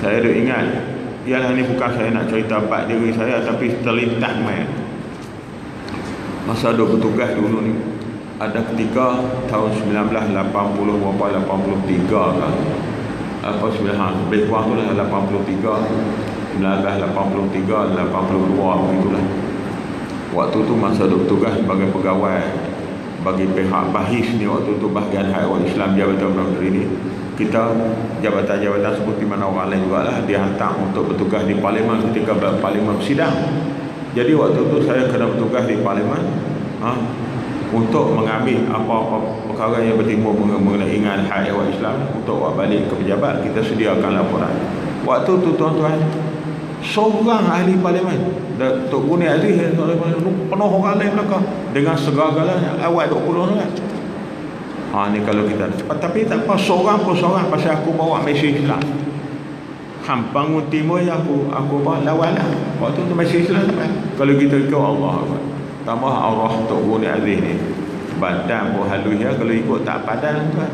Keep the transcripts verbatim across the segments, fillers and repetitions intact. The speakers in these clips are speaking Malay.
saya ada ingat, ialah ni bukan saya nak cerita bab diri saya, tapi terlintas main. Masa ada bertugas dulu ni, ada ketika tahun sembilan belas lapan puluh berapa, lapan puluh tiga kan, apa sembilan, lebih kurang tu lah lapan puluh tiga, sembilan belas lapan puluh tiga, lapan puluh dua begitulah. Waktu tu masa ada bertugas sebagai pegawai bagi pihak bahis ni, waktu tu bahagian Haiwan Islam Jabatan Perdana Menteri ni, kita jabatan-jabatan seperti mana orang lain juga lah, dihantar untuk bertugas di Parlimen ketika Parlimen bersidang. Jadi waktu tu saya kena bertugas di Parlimen ha, untuk mengambil apa-apa perkara yang bertimbul mengenai ingat hak Haiwan Islam untuk buat balik ke pejabat. Kita sediakan laporan. Waktu tu tuan-tuan, seorang ahli Parlimen, Tok Guni Aziz, penuh orang lain belakang dengan segala-galanya, awal dua puluh orang. Ha, ni kalau kita cepat, tapi tak apa, seorang pun seorang, pasal aku bawa mesej Islam. Ham bangun timur yang aku aku bawa lawan lah. Waktu tu mesej Islam kan. Kalau kita ikut Allah, tambah Allah Tok Guni Aziz ni, badan pun halus ya, kalau ikut tak padan tuan.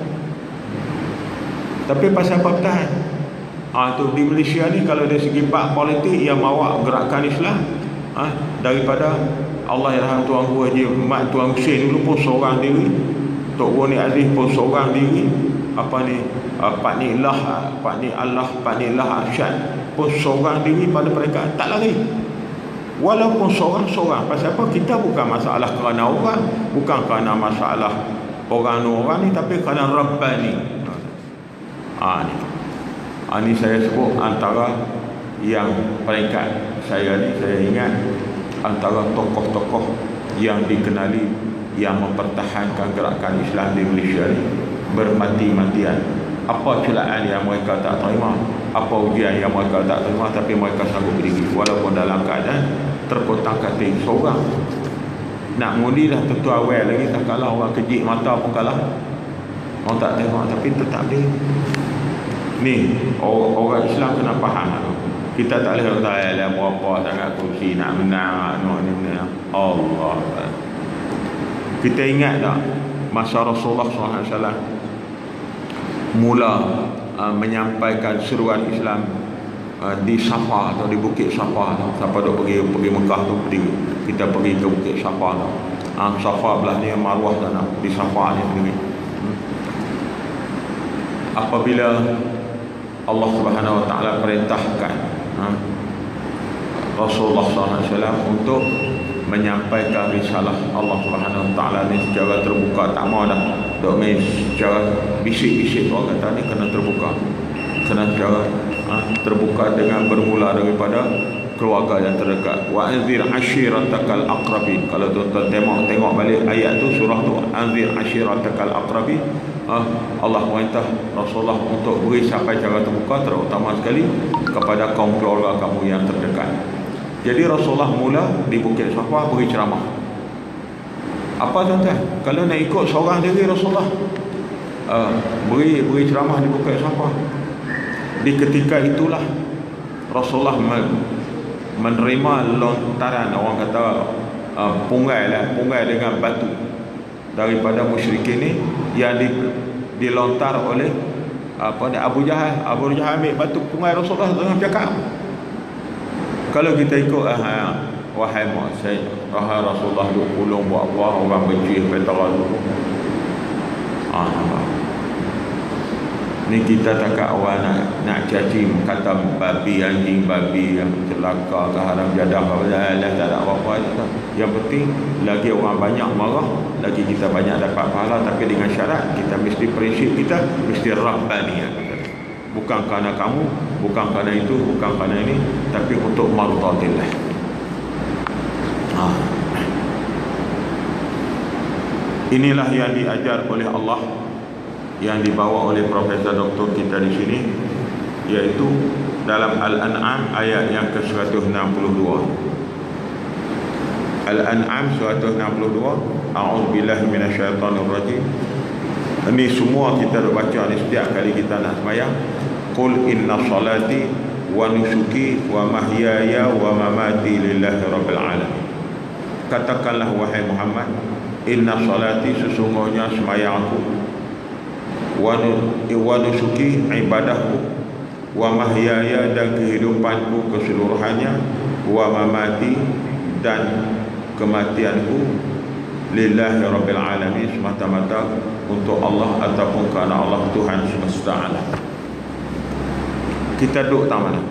Tapi pasal apa bertahan? Ha, tu di Malaysia ni, kalau dari segi bab politik yang bawa gerakan Islam, ha, daripada Allah Yarham Tuan Guru Haji Mat Tuan Hussein dulu pun seorang diri, Tok Guni Aziz pun seorang diri, apa ni, uh, Pak Ni Lah, Pak Ni Allah, Pak Ni Lah Arsyad pun seorang diri pada mereka, tak lari. Walaupun seorang-seorang, pasal apa? Kita bukan masalah kerana orang, bukan kerana masalah orang-orang ni, tapi kerana Rabbani. Ha, ni. Ha, ni saya sebut antara yang peringkat saya ni, saya ingat antara tokoh-tokoh yang dikenali yang mempertahankan gerakan Islam di Malaysia ni bermati-matian. Apa celaan yang mereka tak terima, apa ujian yang mereka tak terima, tapi mereka sanggup berdiri walaupun dalam keadaan terkotak-katik. Seorang nak mengundi dah tentu awal lagi, tak kalah orang kejik mata pun kalah, orang tak tengok, tapi tetap dia. Ni orang Islam kena faham. Kita tak boleh kata lah berapa sangat kursi nak menang, nak ni menang. Allah, kita ingat tak masa Rasulullah sallallahu alaihi wasallam mula uh, menyampaikan seruan Islam uh, di Safa atau di Bukit Safa. Siapa dok pergi pergi Mekah tu, pergi, kita pergi ke Bukit Safa tu. Uh, Safa belah ni Marwah sana, di Safa ni sendiri. Hmm. Apabila Allah Subhanahu Wa Taala perintahkan ha, Rasulullah sallallahu alaihi wasallam untuk menyampaikan risalah Allah Subhanahu Wa Taala ni secara terbuka, tak mau dah dok main secara bisik-bisik. Orang kata ni kena terbuka, kena secara ha, terbuka dengan bermula daripada keluarga yang terdekat. Wa anzir ashiratakal aqrabin. Kalau tuan-tuan tengok tengok balik ayat tu, surah tu, anzir ashiratakal aqrabin. Ah, Allah perintah Rasulullah untuk beri sampai cara terbuka, terutama sekali kepada kaum keluarga kamu yang terdekat. Jadi Rasulullah mula di Bukit Safa beri ceramah. Apa tuan-tuan? Kalau nak ikut seorang diri Rasulullah uh, beri beri ceramah di Bukit Safa. Di ketika itulah Rasulullah men, menerima lontaran, orang kata uh, punggai lah, punggai dengan batu daripada musyrikin ni yang di, dilontar oleh apa ni, Abu Jahal. Abu Jahal ambil batu punggai Rasulullah dengan cakap, kalau kita ikut ah, wahai Muhammad, wahai Rasulullah, duk pulung buat apa, orang benci petara tu. Ah, ni kita takkan orang nak nak caci kata babi, anjing, babi yang celaka ke haram jadah apa dah, tak ada apa-apa. Yang penting lagi orang banyak marah, lagi kita banyak dapat pahala, tapi dengan syarat kita mesti, prinsip kita mesti Rabbani. Bukan kerana kamu, bukan kerana itu, bukan kerana ini, tapi untuk mardatillah. Ha. Inilah yang diajar oleh Allah, yang dibawa oleh Profesor Doktor kita di sini, iaitu dalam Al-An'am ayat yang ke seratus enam puluh dua. Al-An'am seratus enam puluh dua. A'udzubillahi minasyaitonirrajim. Ini semua kita dah baca ni setiap kali kita nak sembahyang. Qul inna salati wa nusuki wa mahyaya wa mamati lillahi rabbil alamin. Katakanlah wahai Muhammad, inna salati, sesungguhnya sembahyangku, wa nusuki, ibadahku, wa mahyaya dan kehidupanku keseluruhannya, wa mamati dan kematianku, lillahi rabbil alamin, semata-mata untuk Allah ataupun kerana Allah Tuhan semesta alam. Kita duduk tak mana?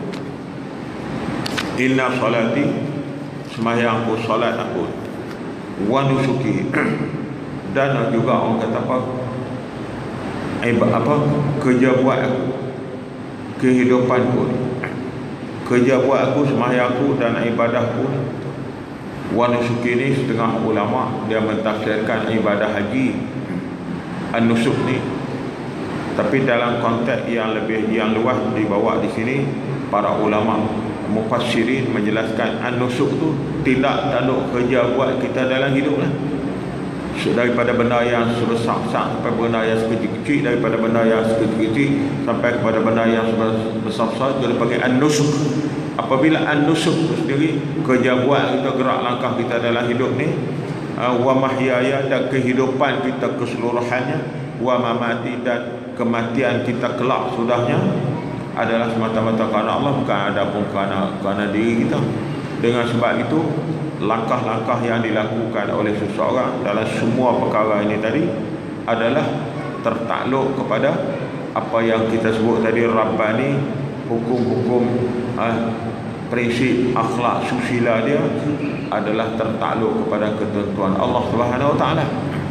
Inna salati, sembahyangku, salat aku, wa nusuki, dan juga orang kata apa, ibadah apa, kerja buat aku, kehidupanku, kerja buat aku, sembahyangku dan ibadahku. Wa nusuki ni setengah ulama dia mentafsirkan ibadah haji an-nusuk ni, tapi dalam konteks yang lebih yang luas dibawa di sini, para ulama mufassirin menjelaskan an-nusuk tu tidak tanduk kerja buat kita dalam hidup lah. So, daripada benda yang sebesar-besar sampai benda yang sekecil-kecil, daripada benda yang sekecil-kecil sampai kepada benda yang besar-besar, itu dipanggil an-nusuk. Apabila an-nusuk sendiri, kerja buat kita, gerak langkah kita dalam hidup ni, wa mahyaya dan kehidupan kita keseluruhannya, wa mamati dan kematian kita kelak sudahnya, adalah semata-mata kerana Allah, bukan ada pun kerana, kerana diri kita. Dengan sebab itu, langkah-langkah yang dilakukan oleh seseorang dalam semua perkara ini tadi adalah tertakluk kepada apa yang kita sebut tadi, Rabbani, hukum-hukum, ha, prinsip akhlak susila dia adalah tertakluk kepada ketentuan Allah Subhanahu Wa Taala.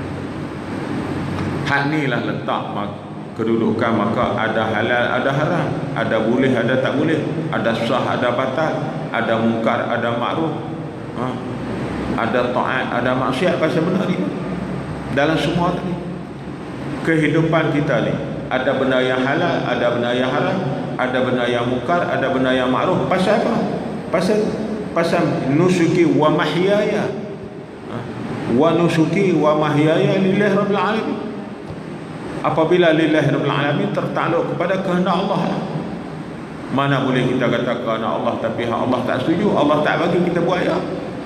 Hak ni lah letak kedudukan, maka ada halal, ada haram, ada boleh, ada tak boleh, ada sah, ada batal, ada mungkar, ada makruf, ha, ada taat, ada maksiat. Pasal benda ni dalam semua tadi kehidupan kita ni, ada benda yang halal, ada benda yang haram, ada benda yang mungkar, ada benda yang makruf. Pasal apa? Pasal pasal nusuki wa mahyaya, wa nusuki wa mahyaya lillahi rabbil alamin. Apabila lillahi rabbil alamin tertakluk kepada kehendak Allah lah. Mana boleh kita kata kerana Allah tapi hak Allah tak setuju, Allah tak bagi kita buat ya.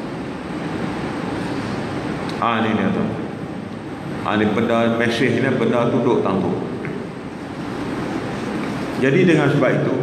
Ah ni dia tu. Ah ni benda mesej ni, benda tu duduk tangguh. Jadi dengan sebab itu,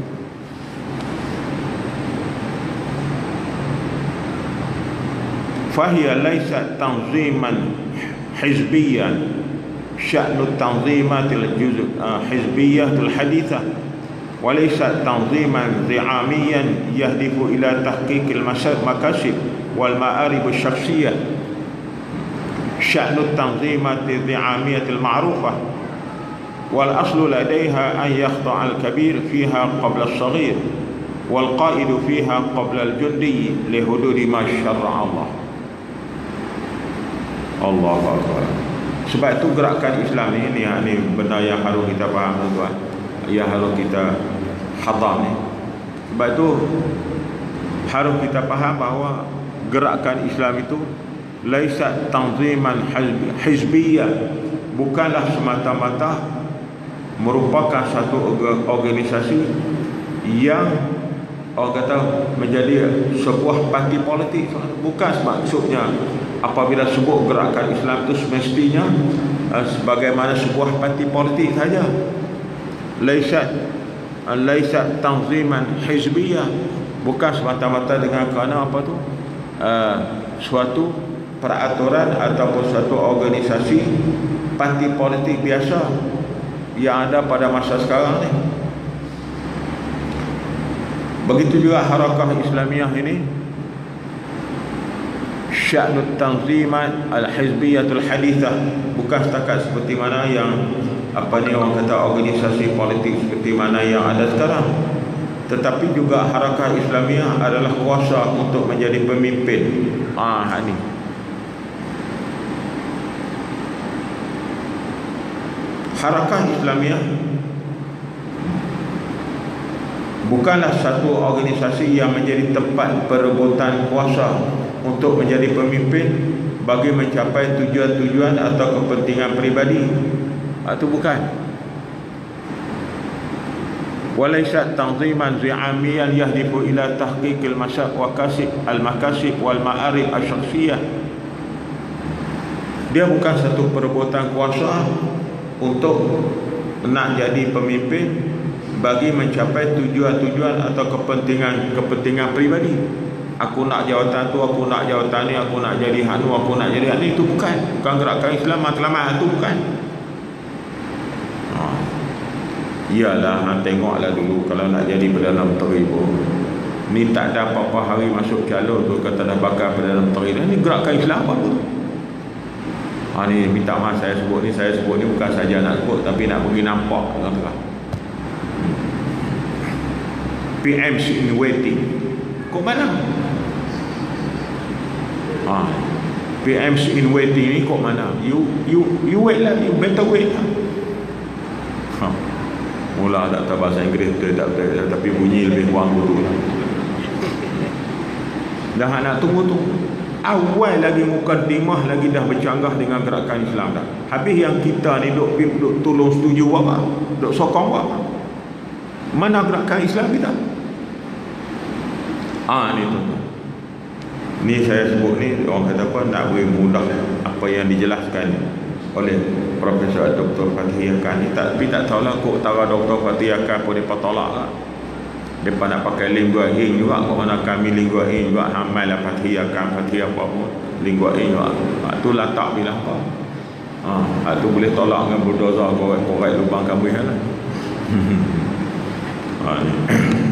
fahiya laysat tanziman hizbiyan, sya'nu tanzimatil juz' hizbiyatul hadithah, wa laysat tanziman zi'amiyan yahdifu ila tahqiqil makasib wal ma'arib asy-syakhsiyah. Sya'nu tanzimatil zi'amiyatil ma'rufah wal aslu ladaiha an yakhda'a al-kabir fiha qabla as-saghir wal qa'idu fiha qabla al-jundi li hududi ma syarra'a Allah. Allahu akbar. Sebab itu gerakan Islam ni, ni, ni benda yang harus kita faham, tuan, yang harus kita hadam ni. Sebab itu harus kita faham bahawa gerakan Islam itu laisat tanziman hizbiyah, bukanlah semata-mata merupakan satu organisasi yang orang kata menjadi sebuah parti politik. Bukan maksudnya apabila sebut gerakan Islam itu semestinya uh, sebagaimana sebuah parti politik saja. Laisat laisat tanziman hizbiyah, bukan semata-mata dengan kerana apa tu, uh, suatu peraturan ataupun suatu organisasi parti politik biasa yang ada pada masa sekarang ni. Begitu juga harakah Islamiyah ini, sya'nut tanzimat al-hizbiyatul hadithah, bukan setakat seperti mana yang apa ni orang kata organisasi politik seperti mana yang ada sekarang, tetapi juga harakah Islamiyah adalah kuasa untuk menjadi pemimpin. Ah ni harakah Islamiyah bukanlah satu organisasi yang menjadi tempat perebutan kuasa untuk menjadi pemimpin bagi mencapai tujuan-tujuan atau kepentingan peribadi. Itu bukan. Walaysat tanziman zi'amiyan yahdifu ila tahqiqil makasib al-makasib wal ma'arib asy-syakhsiyah. Dia bukan satu perebutan kuasa untuk nak jadi pemimpin bagi mencapai tujuan-tujuan atau kepentingan-kepentingan peribadi. Aku nak jawatan tu, aku nak jawatan ni, aku nak jadi hanu, aku nak jadi hanu. Itu bukan. Bukan gerakan Islam matlamat itu bukan. Ha. Iyalah, ha, tengoklah dulu kalau nak jadi Perdana Menteri pun. Ni tak ada apa-apa hari masuk calon tu kata dah bakal Perdana Menteri. Ni gerakan Islam apa tu? Ha, ni minta maaf saya sebut ni, saya sebut ni bukan saja nak sebut tapi nak bagi nampak tuan-tuan. P M C in waiting. Kok mana? Ha. P M C in waiting ni kok mana? You you you wait lah, you better wait lah. Ha. Mula tak tahu bahasa Inggeris tu tak betul, tapi bunyi lebih kurang tu lah. Dah nak tunggu-tunggu. Awal lagi mukadimah lagi dah bercanggah dengan gerakan Islam dah. Habis yang kita ni duk, duk tolong setuju apa? Duk sokong apa? Mana gerakan Islam kita? Ah ni tu. Ni saya sebut ni orang kata apa nak beri mudah apa yang dijelaskan oleh Profesor Doktor Fatih Akan ni, tapi tak tahulah kok tara Doktor Fatih Akan pun dia tolak lah. Depa nak pakai lingua ing juga, kok mana kami lingua ing juga hamal lah Fatih Akan Fatih apa pun lingua ing juga. Ha, tu latak bilang apa? Ha, tu boleh tolak dengan bulldozer korek-korek lubang kambing kan. Ha ni.